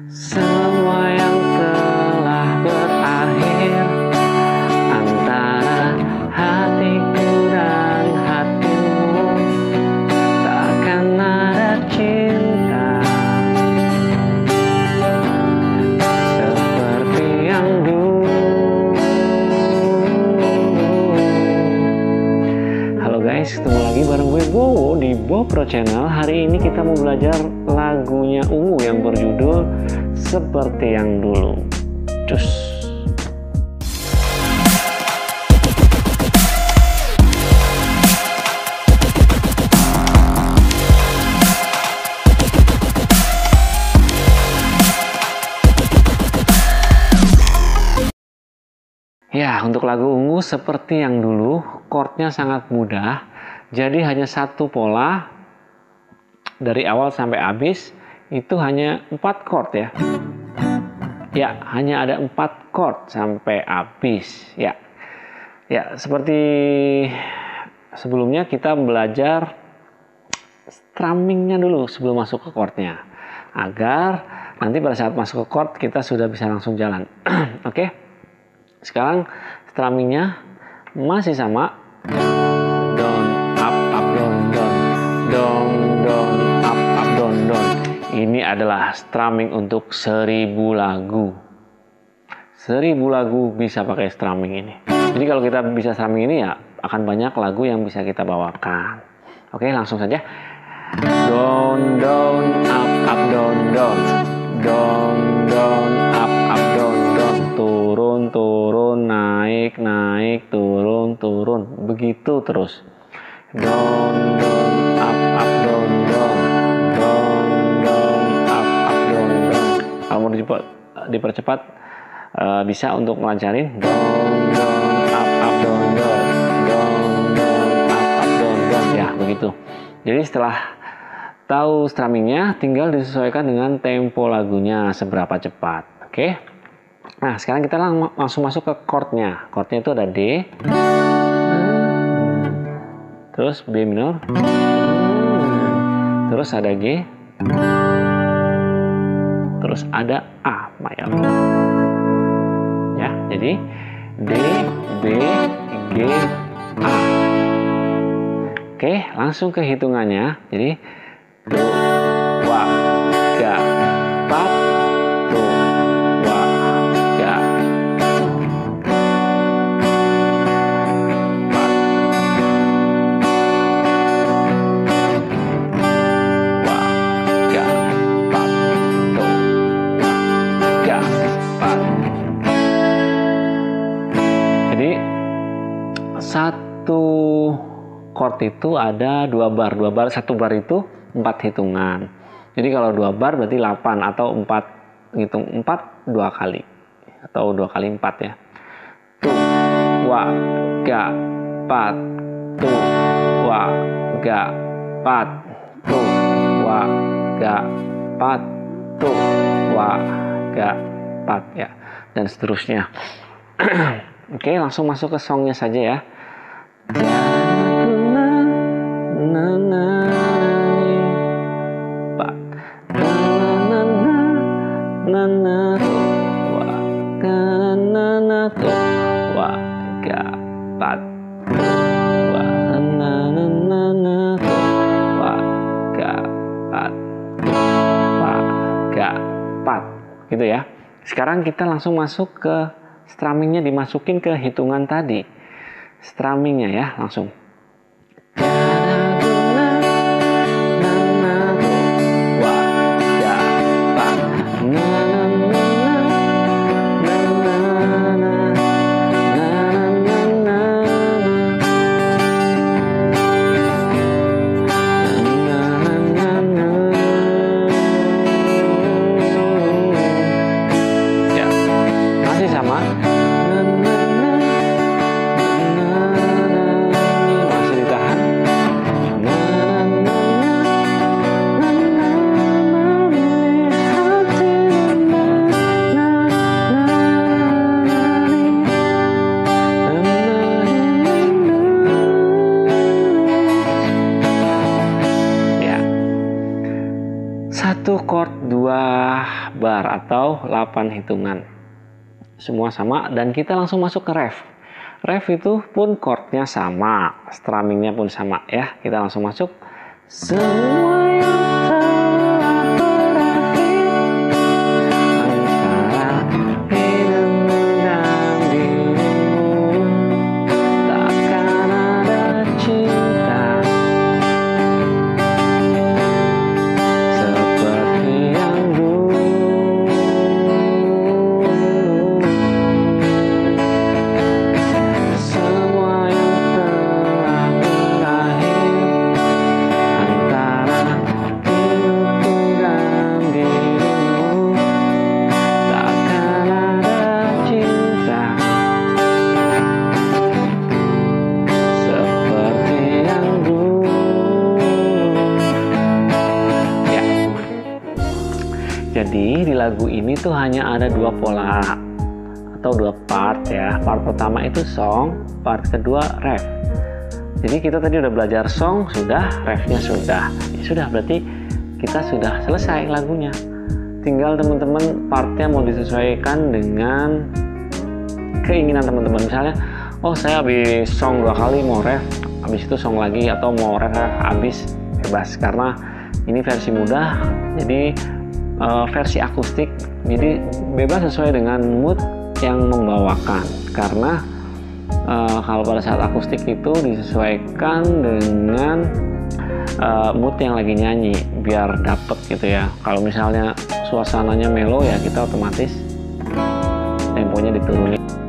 Semua yang telah berakhir antara hatiku dan hatimu, takkan ada cinta seperti yang dulu. Halo guys, ketemu lagi bareng gue Bowo di Bowo Pro Channel. Hari ini kita mau belajar lagunya Ungu yang berjudul Seperti Yang Dulu. Cus. Ya, untuk lagu Ungu Seperti Yang Dulu, chordnya sangat mudah. Jadi hanya satu pola dari awal sampai habis, itu hanya 4 chord ya. Ya, hanya ada 4 chord sampai habis ya. Ya, seperti sebelumnya kita belajar strummingnya dulu sebelum masuk ke chordnya, agar nanti pada saat masuk ke chord kita sudah bisa langsung jalan. Oke. Sekarang strummingnya masih sama, down up up down down, down down up up down down. Ini adalah strumming untuk 1000 lagu. 1000 lagu bisa pakai strumming ini. Jadi kalau kita bisa strumming ini ya akan banyak lagu yang bisa kita bawakan. Oke, langsung saja. Down down up up down down, down down up up down down, turun turun naik naik turun turun, begitu terus. Down down up up down down, down down up up down down. Kalau mau dipercepat bisa untuk melancarin. Down down up up down down, down down up up down down, ya begitu. Jadi setelah tahu strummingnya, tinggal disesuaikan dengan tempo lagunya seberapa cepat. Oke. Nah, sekarang kita langsung masuk ke chordnya. Chordnya itu ada D, terus B minor, terus ada G, terus ada A mayor. Ya, jadi D, B, G, A. Oke, langsung ke hitungannya. Jadi 2, 3, 4, 2, 3, 4. Jadi satu chord itu ada 2 bar. 2 bar, satu bar itu 4 hitungan. Jadi kalau 2 bar berarti 8, atau 4, hitung 4 2 kali, atau 2 kali 4 ya. 2, 3, 4, 2, 3, 4, 2, 3, 4, 2, 3, 4 ya, dan seterusnya. Oke, langsung masuk ke songnya saja ya. Gitu ya. Sekarang kita langsung masuk ke strummingnya, dimasukin ke hitungan tadi. Strummingnya ya, langsung. itu chord 2 bar atau 8 hitungan. Semua sama dan kita langsung masuk ke ref. Ref itu pun chordnya sama, strummingnya pun sama ya. Kita langsung masuk. Semua yang telah berakhir antara hidupmu dan dirimu, takkan ada cinta seperti yang dulu. Semua yang telah berakhir antara hidupku dan dirimu, takkan ada cinta seperti yang dulu. Ya. Jadi di lagu ini tuh hanya ada 2 pola atau 2 part ya. Part pertama itu song, part kedua ref. Jadi kita tadi udah belajar song sudah, refnya sudah. Ya sudah, berarti kita sudah selesai lagunya. Tinggal teman-teman partnya mau disesuaikan dengan keinginan teman-teman. Misalnya, oh saya habis song 2 kali mau ref, habis itu song lagi, atau mau ref habis, bebas. Karena ini versi mudah, jadi versi akustik, jadi bebas sesuai dengan mood yang membawakan. Karena kalau pada saat akustik itu disesuaikan dengan mood yang lagi nyanyi biar dapet gitu ya. Kalau misalnya suasananya mellow ya kita otomatis temponya diturunin.